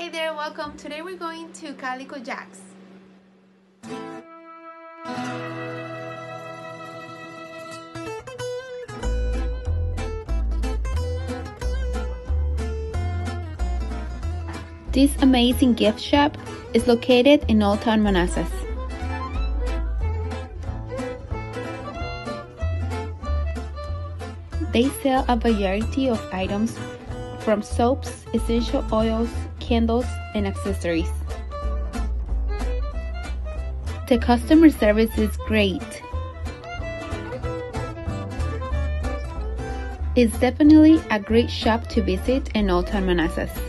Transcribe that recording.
Hi there, welcome. Today we're going to Calico Jack's. This amazing gift shop is located in Old Town Manassas. They sell a variety of items from soaps, essential oils, candles, and accessories. The customer service is great. It's definitely a great shop to visit in Old Town Manassas.